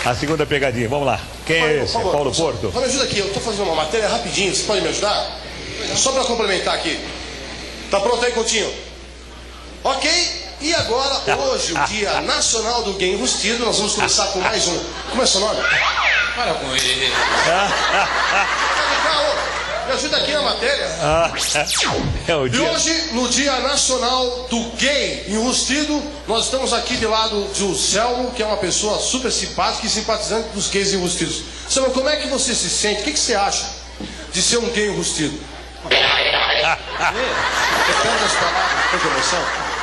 a segunda pegadinha. Vamos lá. Quem é esse? Paulo Porto? Me ajuda aqui, eu tô fazendo uma matéria rapidinho, você pode me ajudar? Só pra complementar aqui. Tá pronto aí, Coutinho? Ok, e agora, hoje, o Dia Nacional do Gay Enrustido, nós vamos começar com mais um. Como é seu nome? Para com ele. Me ajuda aqui na matéria. É o E dia. hoje, no Dia Nacional do Gay Enrustido, nós estamos aqui de lado do Selmo, que é uma pessoa super simpática e simpatizante dos gays enrustidos. Selmo, como é que você se sente? O que você acha de ser um gay enrustido? Depende das palavras, tem emoção?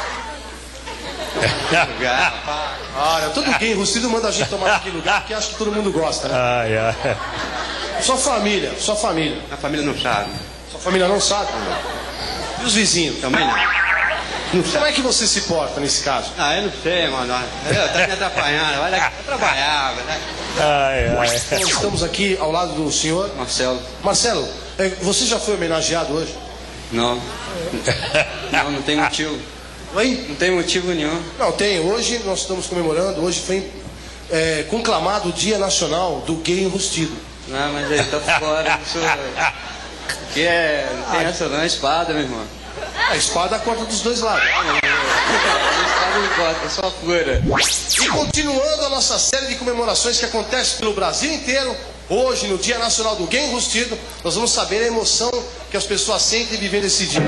Olha, todo gay enrustido manda a gente tomar naquele lugar porque acha que todo mundo gosta, né? Ai, ai. Sua família. A família não sabe. Sua família não sabe? E os vizinhos? Também não. Como é que você se porta nesse caso? Ah, eu não sei, mano. Tá me atrapalhando. Vai lá trabalhar, né? Ai, ai. Nós estamos aqui ao lado do senhor Marcelo. Marcelo, você já foi homenageado hoje? Não. Não tem motivo. Oi? Não tem motivo nenhum. Não, tem. Hoje nós estamos comemorando, hoje foi conclamado o Dia Nacional do Gay Enrustido. Não, mas aí tá fora. Que não tem essa não, espada, meu irmão. A espada corta dos dois lados. A espada não corta, é só fura. E continuando a nossa série de comemorações que acontece pelo Brasil inteiro, hoje, no Dia Nacional do Gay Enrustido, nós vamos saber a emoção que as pessoas sentem vivendo esse dia.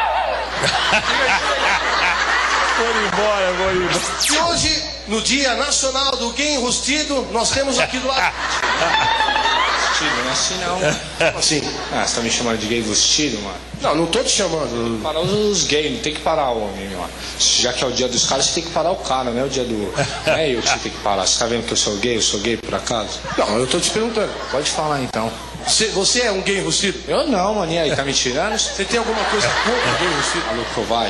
Vou embora. E hoje, no Dia Nacional do Gay Enrustido, nós temos aqui do lado... Não é assim não. Como assim? Ah, você tá me chamando de gay vestido, mano? Não, não tô te chamando. Parar os gays, não tem que parar o homem, mano. Já que é o dia dos caras, você tem que parar o cara, não é o dia do... Não é eu que você tem que parar. Você tá vendo que eu sou gay por acaso? Não, eu tô te perguntando. Pode falar então. Você é um gay enrustido? Eu não, mano. E aí, tá me tirando? Você tem alguma coisa contra gay enrustido? Maluco, vai.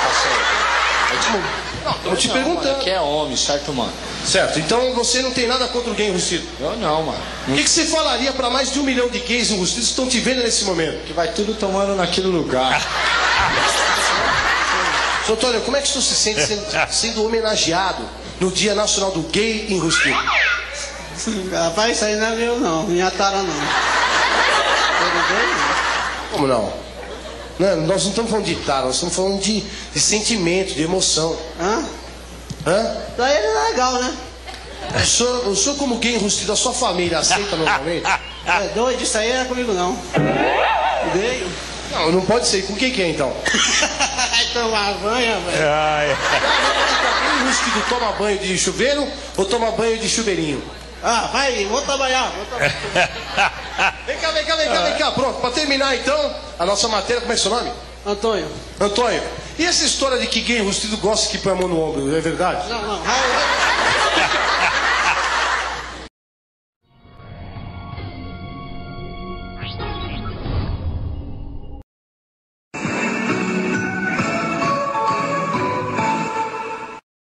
Não, tô te perguntando. Que é homem, certo, mano? Certo, então você não tem nada contra o gay enrustido? Eu não, mano. O que você falaria para mais de 1 milhão de gays enrustidos que estão te vendo nesse momento? Que vai tudo tomando naquele lugar. Seu Antônio, como é que você se sente sendo homenageado no Dia Nacional do Gay Enrustido? Rapaz, isso aí não é meu não, minha tara não. Tudo bem? Como não? Não, nós não estamos falando de tara, nós estamos falando de sentimento, de emoção. Hã? Hã? Daí é legal, né? O senhor como gay enrustido, a sua família aceita normalmente? É doido, isso aí não é comigo não. Veio? Não, não pode ser. Com quem que é então? Vai tomar banho, velho. Ai. Gay enrustido toma banho de chuveiro ou toma banho de chuveirinho? Ah, vai, vou trabalhar. Vem cá. Pronto, para terminar então, a nossa matéria, como é seu nome? Antônio. Antônio, e essa história de que gay enrustido gosta que põe a mão no ombro, é verdade? Não, vai.